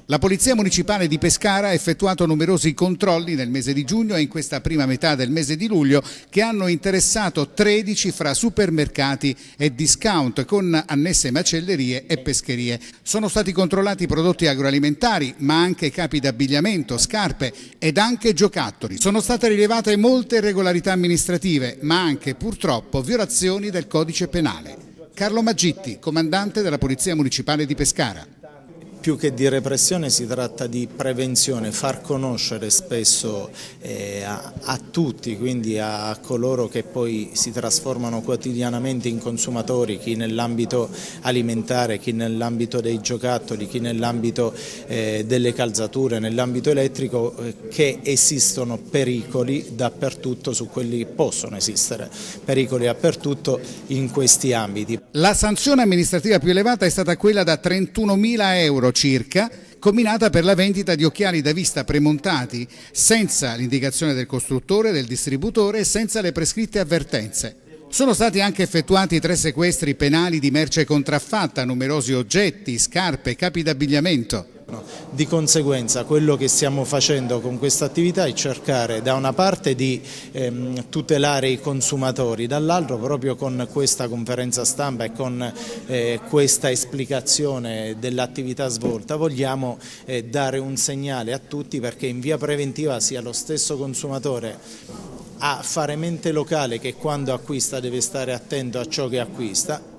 La Polizia Municipale di Pescara ha effettuato numerosi controlli nel mese di giugno e in questa prima metà del mese di luglio che hanno interessato 13 fra supermercati e discount con annesse macellerie e pescherie. Sono stati controllati prodotti agroalimentari ma anche capi d'abbigliamento, scarpe ed anche giocattoli. Sono state rilevate molte irregolarità amministrative ma anche purtroppo violazioni del codice penale. Carlo Maggitti, comandante della Polizia Municipale di Pescara. Più che di repressione si tratta di prevenzione, far conoscere spesso a tutti, quindi a coloro che poi si trasformano quotidianamente in consumatori, chi nell'ambito alimentare, chi nell'ambito dei giocattoli, chi nell'ambito delle calzature, nell'ambito elettrico, che esistono pericoli dappertutto, su quelli possono esistere pericoli dappertutto in questi ambiti. La sanzione amministrativa più elevata è stata quella da 31.000 euro circa, comminata per la vendita di occhiali da vista premontati senza l'indicazione del costruttore, del distributore e senza le prescritte avvertenze. Sono stati anche effettuati 3 sequestri penali di merce contraffatta, numerosi oggetti, scarpe, capi d'abbigliamento. Di conseguenza quello che stiamo facendo con questa attività è cercare da una parte di tutelare i consumatori, dall'altro proprio con questa conferenza stampa e con questa esplicazione dell'attività svolta vogliamo dare un segnale a tutti perché in via preventiva sia lo stesso consumatore a fare mente locale che quando acquista deve stare attento a ciò che acquista.